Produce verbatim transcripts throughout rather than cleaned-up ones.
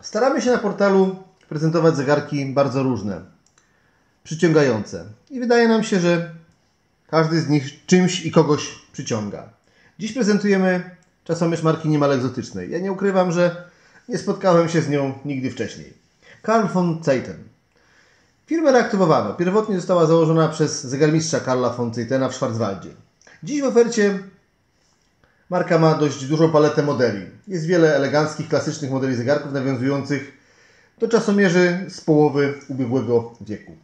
Staramy się na portalu prezentować zegarki bardzo różne, przyciągające i wydaje nam się, że każdy z nich czymś i kogoś przyciąga. Dziś prezentujemy czasomierz marki niemal egzotycznej. Ja nie ukrywam, że nie spotkałem się z nią nigdy wcześniej. Carl von Zeiten. Firmę reaktywowano. Pierwotnie została założona przez zegarmistrza Carla von Zeitena w Schwarzwaldzie. Dziś w ofercie marka ma dość dużą paletę modeli. Jest wiele eleganckich, klasycznych modeli zegarków nawiązujących do czasomierzy z połowy ubiegłego wieku.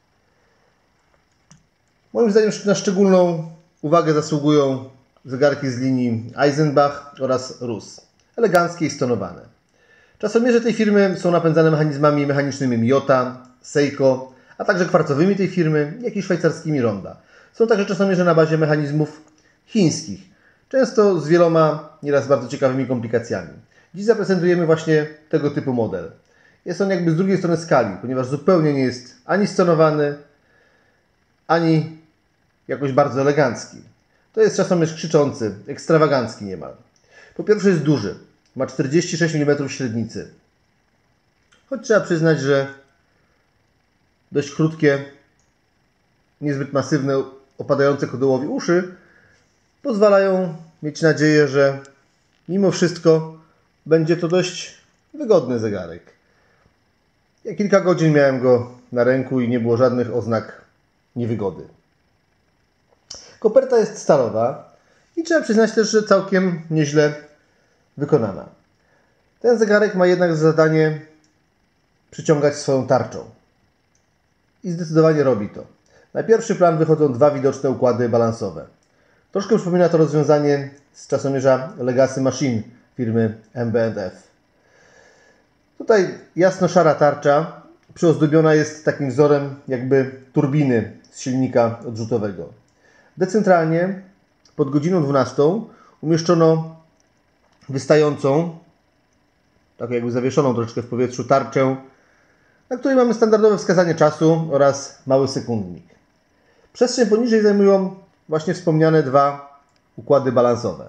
Moim zdaniem na szczególną uwagę zasługują zegarki z linii Eisenbach oraz Russ. Eleganckie i stonowane. Czasomierze tej firmy są napędzane mechanizmami mechanicznymi Miyota, Seiko, a także kwarcowymi tej firmy, jak i szwajcarskimi Ronda. Są także czasomierze na bazie mechanizmów chińskich, często z wieloma, nieraz bardzo ciekawymi komplikacjami. Dziś zaprezentujemy właśnie tego typu model. Jest on jakby z drugiej strony skali, ponieważ zupełnie nie jest ani stonowany, ani jakoś bardzo elegancki. To jest czasomierz krzyczący, ekstrawagancki niemal. Po pierwsze jest duży, ma czterdzieści sześć milimetrów średnicy. Choć trzeba przyznać, że dość krótkie, niezbyt masywne, opadające kodołowi uszy pozwalają mieć nadzieję, że mimo wszystko będzie to dość wygodny zegarek. Ja kilka godzin miałem go na ręku i nie było żadnych oznak niewygody. Koperta jest stalowa i trzeba przyznać też, że całkiem nieźle wykonana. Ten zegarek ma jednak za zadanie przyciągać swoją tarczą. I zdecydowanie robi to. Na pierwszy plan wychodzą dwa widoczne układy balansowe. Troszkę przypomina to rozwiązanie z czasomierza Legacy Machine firmy M B and F. Tutaj jasno-szara tarcza przyozdobiona jest takim wzorem jakby turbiny z silnika odrzutowego. Decentralnie pod godziną dwunastą umieszczono wystającą, taką jakby zawieszoną troszeczkę w powietrzu tarczę, na której mamy standardowe wskazanie czasu oraz mały sekundnik. Przestrzeń poniżej zajmują właśnie wspomniane dwa układy balansowe.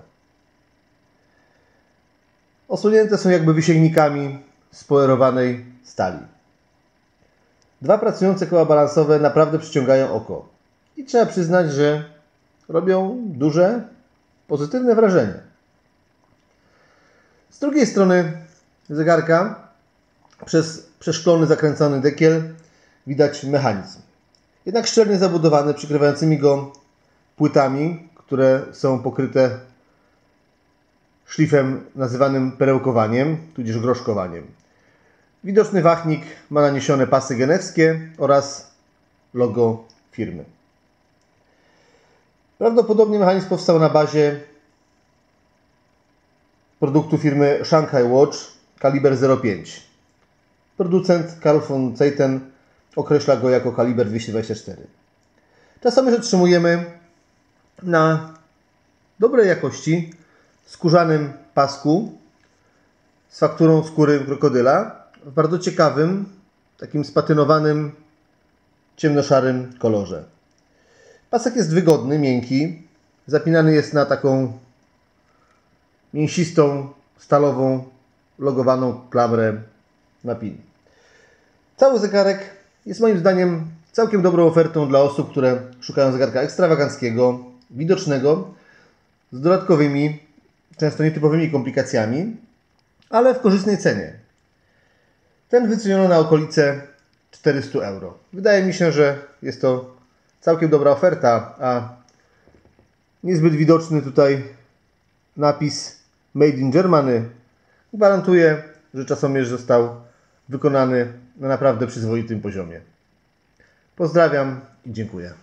Osłonięte są jakby wysięgnikami spolerowanej stali. Dwa pracujące koła balansowe naprawdę przyciągają oko. I trzeba przyznać, że robią duże, pozytywne wrażenie. Z drugiej strony zegarka przez przeszklony, zakręcony dekiel widać mechanizm. Jednak szczelnie zabudowany, przykrywającymi go płytami, które są pokryte szlifem nazywanym perełkowaniem, tudzież groszkowaniem. Widoczny wachnik ma naniesione pasy genewskie oraz logo firmy. Prawdopodobnie mechanizm powstał na bazie produktu firmy Shanghai Watch kaliber zero pięć. Producent Carl von Zeiten określa go jako kaliber dwieście dwadzieścia cztery. Czasomierz otrzymujemy na dobrej jakości skórzanym pasku z fakturą skóry krokodyla w bardzo ciekawym, takim spatynowanym, ciemnoszarym kolorze. Pasek jest wygodny, miękki, zapinany jest na taką mięsistą, stalową, logowaną klamrę na pin. Cały zegarek jest moim zdaniem całkiem dobrą ofertą dla osób, które szukają zegarka ekstrawaganckiego, widocznego, z dodatkowymi, często nietypowymi komplikacjami, ale w korzystnej cenie. Ten wyceniono na okolice czterysta euro. Wydaje mi się, że jest to całkiem dobra oferta, a niezbyt widoczny tutaj napis Made in Germany gwarantuje, że czasomierz został wykonany na naprawdę przyzwoitym poziomie. Pozdrawiam i dziękuję.